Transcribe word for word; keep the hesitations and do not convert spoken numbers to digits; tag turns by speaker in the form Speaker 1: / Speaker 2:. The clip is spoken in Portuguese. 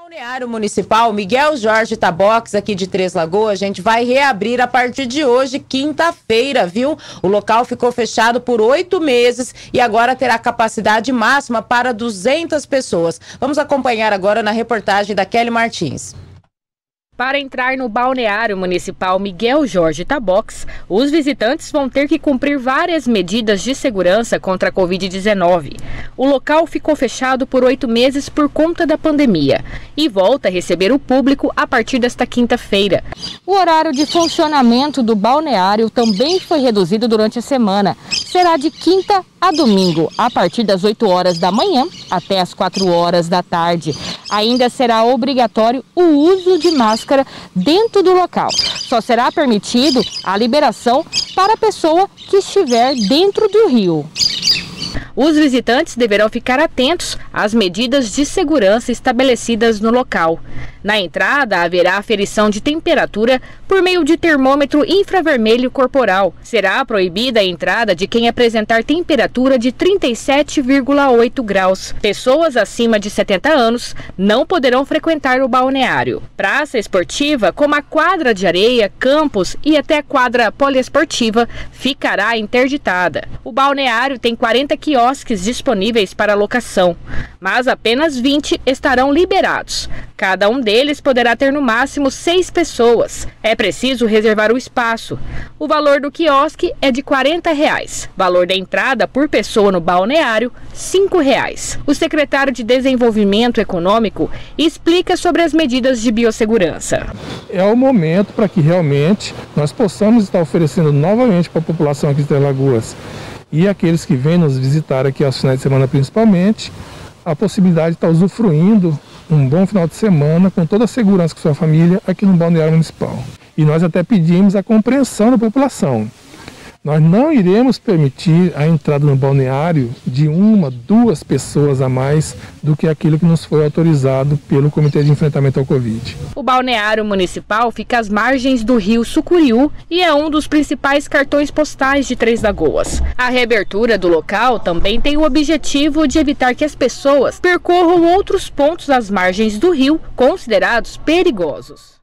Speaker 1: Balneário Municipal Miguel Jorge Taboques, aqui de Três Lagoas, a gente vai reabrir a partir de hoje, quinta-feira, viu? O local ficou fechado por oito meses e agora terá capacidade máxima para duzentas pessoas. Vamos acompanhar agora na reportagem da Kelly Martins.
Speaker 2: Para entrar no Balneário Municipal Miguel Jorge Taboques, os visitantes vão ter que cumprir várias medidas de segurança contra a covid dezenove. O local ficou fechado por oito meses por conta da pandemia e volta a receber o público a partir desta quinta-feira. O horário de funcionamento do balneário também foi reduzido durante a semana. Será de quinta a domingo, a partir das oito horas da manhã até as quatro horas da tarde. Ainda será obrigatório o uso de máscara dentro do local. Só será permitido a liberação para a pessoa que estiver dentro do rio. Os visitantes deverão ficar atentos às medidas de segurança estabelecidas no local. Na entrada, haverá aferição de temperatura por meio de termômetro infravermelho corporal. Será proibida a entrada de quem apresentar temperatura de trinta e sete vírgula oito graus. Pessoas acima de setenta anos não poderão frequentar o balneário. Praça esportiva, como a quadra de areia, campos e até a quadra poliesportiva, ficará interditada. O balneário tem quarenta quiosques disponíveis para locação, mas apenas vinte estarão liberados. Cada um deles poderá ter no máximo seis pessoas. É preciso reservar o espaço. O valor do quiosque é de quarenta reais. Valor da entrada por pessoa no balneário, cinco reais. O secretário de Desenvolvimento Econômico explica sobre as medidas de biossegurança.
Speaker 3: É o momento para que realmente nós possamos estar oferecendo novamente para a população aqui de Três Lagoas e aqueles que vêm nos visitar aqui aos finais de semana principalmente, a possibilidade de estar usufruindo um bom final de semana com toda a segurança com sua família aqui no Balneário Municipal. E nós até pedimos a compreensão da população. Nós não iremos permitir a entrada no balneário de uma, duas pessoas a mais do que aquilo que nos foi autorizado pelo Comitê de Enfrentamento ao Covid.
Speaker 2: O Balneário Municipal fica às margens do rio Sucuriú e é um dos principais cartões postais de Três Lagoas. A reabertura do local também tem o objetivo de evitar que as pessoas percorram outros pontos às margens do rio considerados perigosos.